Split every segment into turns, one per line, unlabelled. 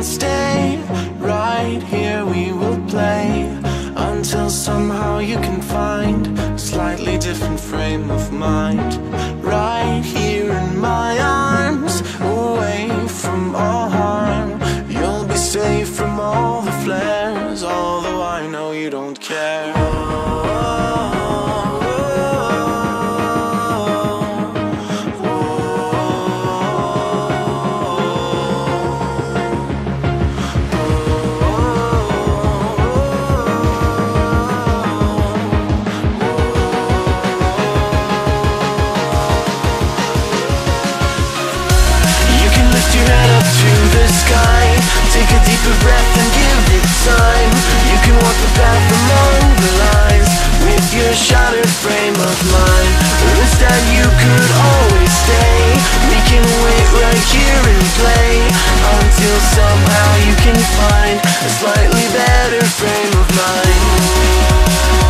can stay right here, we will play until somehow you can find a slightly different frame of mind. Right here in my arms, away from all harm, you'll be safe from all the flares, although I know you don't care. Take a deeper breath and give it time. You can walk the path among the lines with your shattered frame of mind. Or instead you could always stay. We can wait right here and play until somehow you can find a slightly better frame of mind.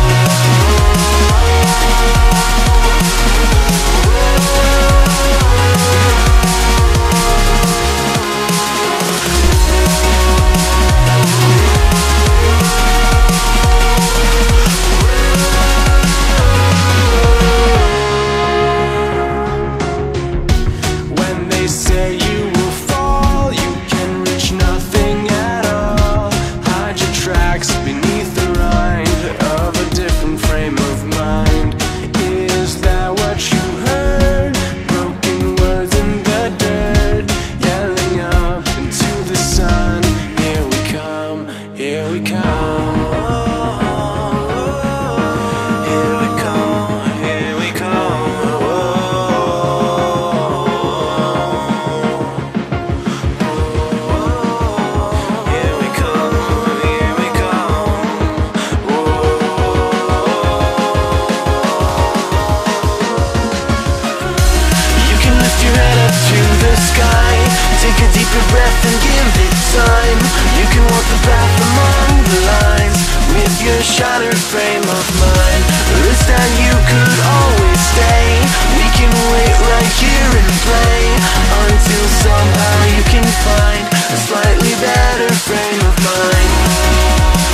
Take a deeper breath and give it time. You can walk the path among the lines with your shattered frame of mind. Or instead you could always stay. We can wait right here and play until somehow you can find a slightly better frame of mind.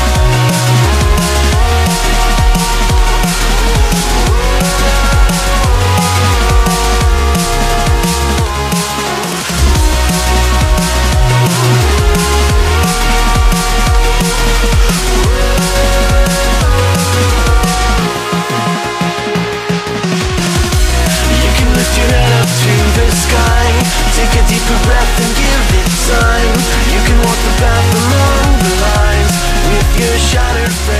Take a deeper breath and give it time. You can walk the path along the lines with your shattered frame.